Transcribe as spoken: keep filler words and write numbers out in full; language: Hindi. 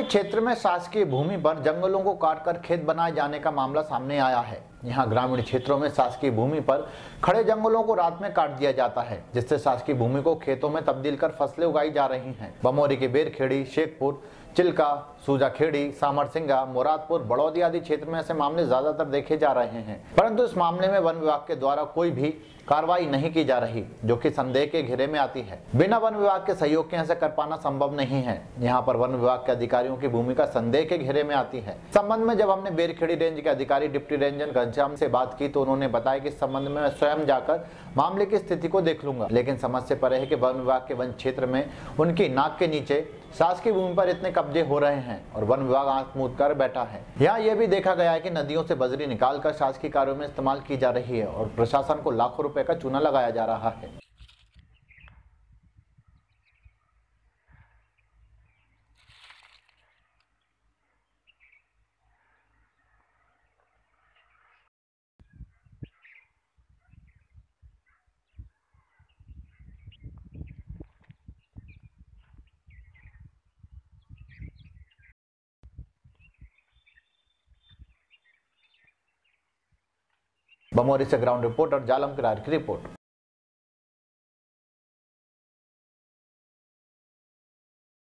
क्षेत्र में शासकीय भूमि पर जंगलों को काटकर खेत बनाए जाने का मामला सामने आया है। यहाँ ग्रामीण क्षेत्रों में शासकीय भूमि पर खड़े जंगलों को रात में काट दिया जाता है, जिससे शासकीय भूमि को खेतों में तब्दील कर फसलें उगाई जा रही हैं। बमोरी के बेरखेड़ी, शेखपुर, चिल्का, सूजाखेड़ी, सामरसिंगा, मुरादपुर, बड़ौदी आदि क्षेत्र में ऐसे मामले ज्यादातर देखे जा रहे हैं, परंतु इस मामले में वन विभाग के द्वारा कोई भी कार्रवाई नहीं की जा रही, जो कि संदेह के घेरे में आती है। बिना वन विभाग के सहयोग के ऐसा कर पाना संभव नहीं है। यहाँ पर वन विभाग के अधिकारियों की भूमिका संदेह के घेरे में आती है। संबंध में जब हमने बेरखेड़ी रेंज के अधिकारी डिप्टी रेंजर घनश्याम से बात की तो उन्होंने बताया कि इस संबंध में मैं स्वयं जाकर मामले की स्थिति को देख लूंगा, लेकिन समस्या पर है कि वन विभाग के वन क्षेत्र में उनकी नाक के नीचे शासकीय भूमि पर इतने कब्जे हो रहे हैं और वन विभाग आंख मूंद कर बैठा है। यहाँ यह भी देखा गया है कि नदियों से बजरी निकालकर शासकीय कार्यों में इस्तेमाल की जा रही है और प्रशासन को लाखों रुपए का चूना लगाया जा रहा है। बमोरी से ग्राउंड रिपोर्टर जालम किरार की रिपोर्ट।